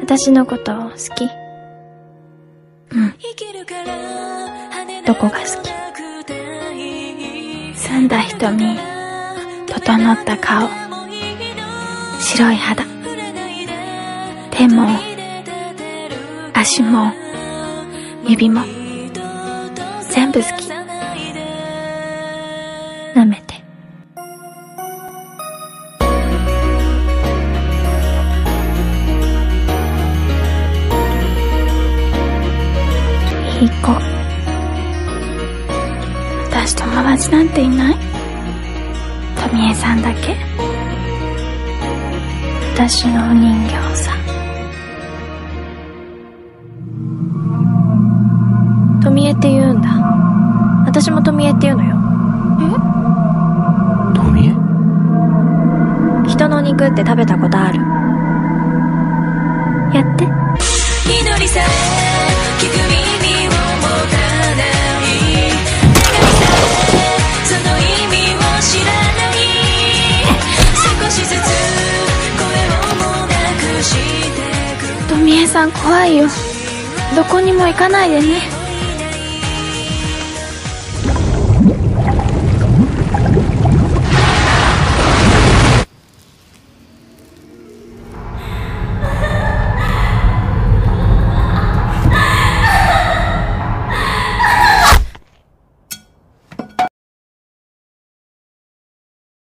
私のこと好き？うん。どこが好き？澄んだ瞳、整った顔、白い肌、手も足も指も全部好き。舐めて。いい子。私友達なんていない？富江さんだけ。私のお人形さ。富江って言うんだ。私も富江って言うのよ。 え？富江？ 人の肉って食べたことある？やって。 祈りさえ聞く耳を持たない願いさえその意味を知らない少しずつ声をもなくしてく。 富江さん怖いよ。どこにも行かないでね。